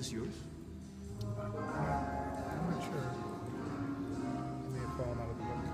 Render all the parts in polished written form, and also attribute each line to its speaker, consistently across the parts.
Speaker 1: this yours?
Speaker 2: I'm not sure. It may have fallen out of the book.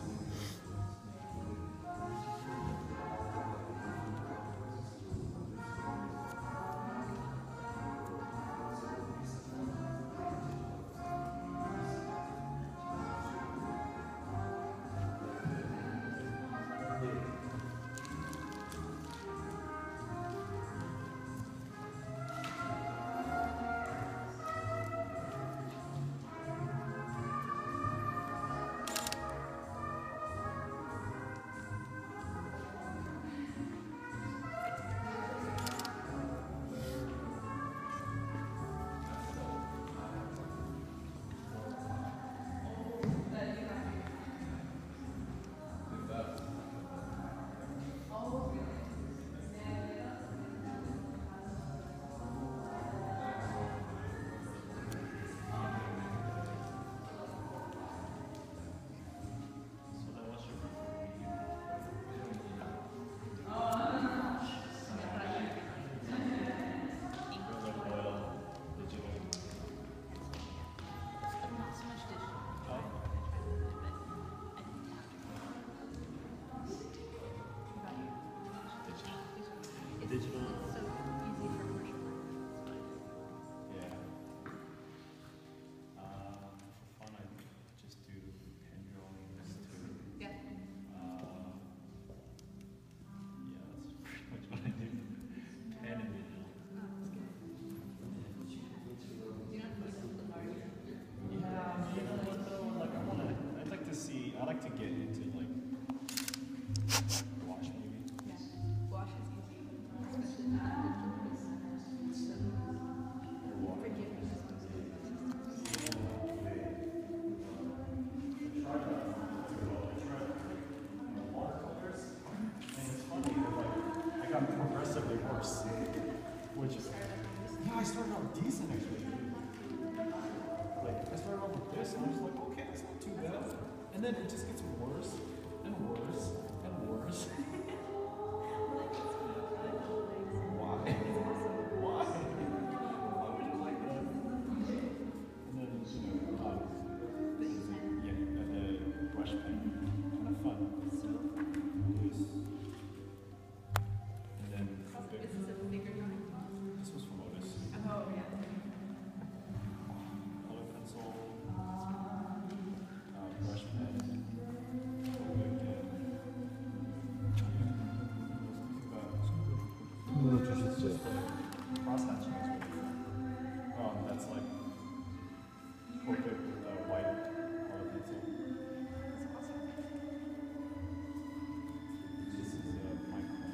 Speaker 1: Digital.
Speaker 3: It's so easy for commercial.
Speaker 1: Yeah. For fun, I just do pen drawings too.
Speaker 3: Yeah.
Speaker 1: Yeah, that's pretty much what I do. Pen and digital.
Speaker 3: Oh, that's good. Do you not need the art?
Speaker 1: Yeah, you know what though? Like I'd like to see. I like to get into like wash maybe.
Speaker 3: Yeah. Wash is easy, especially not digital because forgiving is
Speaker 1: Watercolors. And it's funny that like I got progressively worse. Which is yeah, I started out decent actually. Like I started off with this and I was like, okay, it's not too bad. And then it just gets worse and worse and worse. Why? Why? Why would you like that? And then yeah, brush pen. Kind of fun. Loose. And then
Speaker 3: This is a bigger drawing.
Speaker 1: this was from Otis.
Speaker 3: Oh, yeah.
Speaker 1: Color pencil, brush pen,
Speaker 2: 물어주셨어요.
Speaker 1: cross hatching is really cool. That's like perfect with the white color pencil.
Speaker 3: That's awesome.
Speaker 1: This is micron.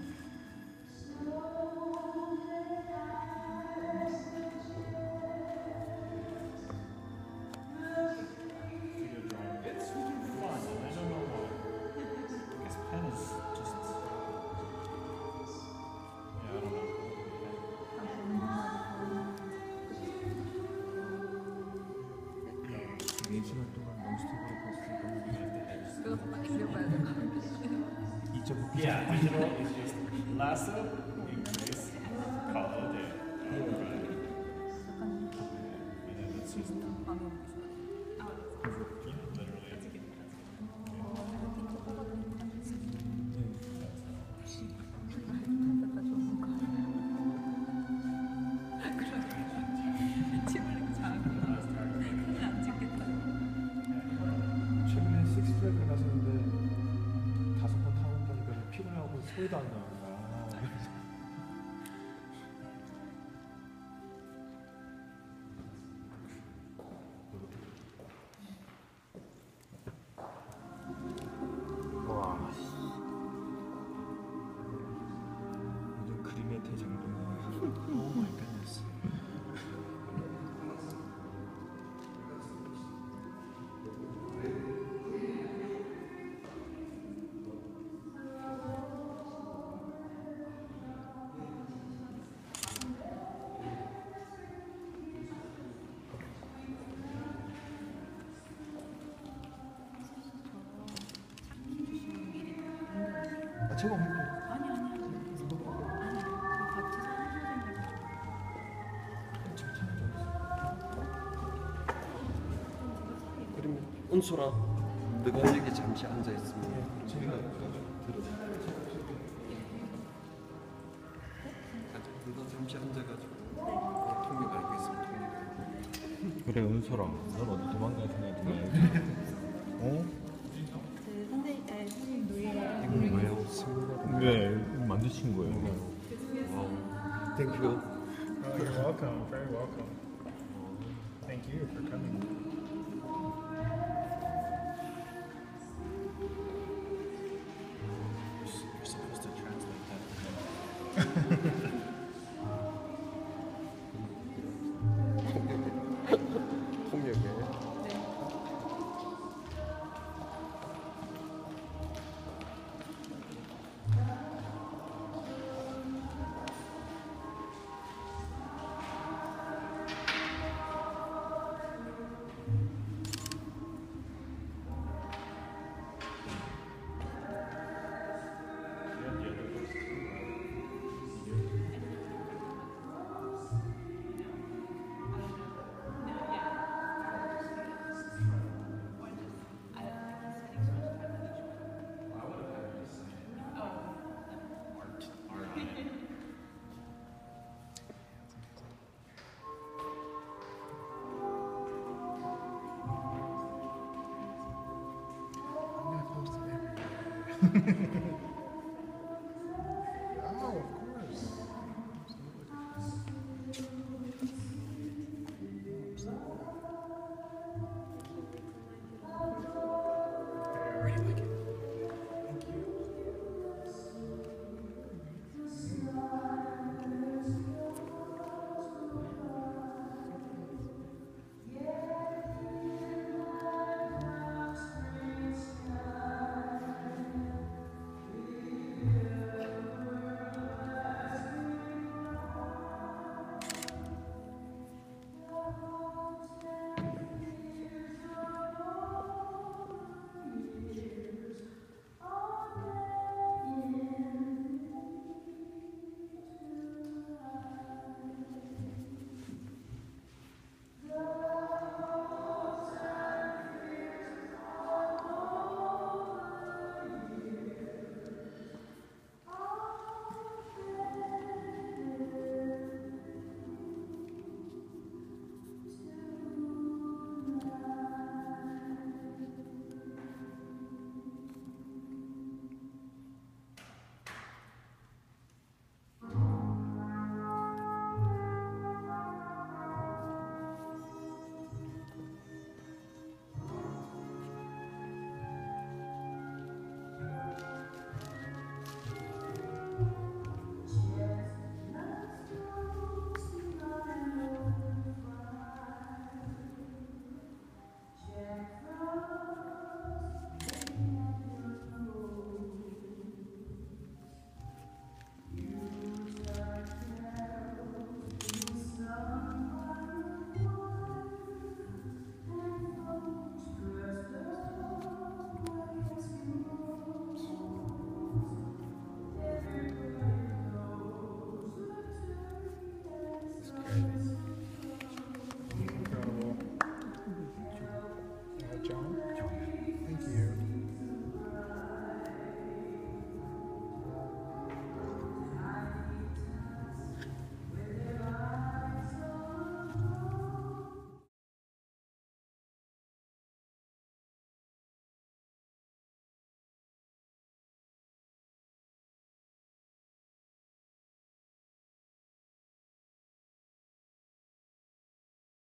Speaker 1: Figure drawing. It's really fun, and I don't know why. I guess pen is just. Yeah, I don't know.
Speaker 2: 시간 동안 논스톱으로 봤으니까
Speaker 3: 그것도 막 그려봐야 될 것 같아요.
Speaker 2: 2.9
Speaker 1: Yeah, digital is just lasso, increase, color there. And then it's just, literally.
Speaker 2: 최근에 식스플래그를 갔었는데 5번 타고 보니까 피곤해하고 소리도 안 나는 거야. 와, 완전 그림의 대장동. Oh my goodness. 아, 제가 없는 거.
Speaker 3: 아니 아니 아니. 아니. 같이 사는
Speaker 2: 참 잘했어.
Speaker 4: 은솔아, 너가 여기 잠시 앉아 있으면 저희가 들어. 너가 잠시 앉아가지고 통역 알고 있으면 통역.
Speaker 2: 그래 은솔아, 넌 어디 도망갈 생각이 나? 어?
Speaker 3: 그 선생님 노예.
Speaker 4: 이건 뭐예요?
Speaker 2: 네, 만드신 거예요.
Speaker 4: 땡큐.
Speaker 1: Oh, you're welcome. Very welcome. Thank you for coming. You're supposed to translate that.
Speaker 4: 통역에.
Speaker 1: I'm gonna post it everywhere.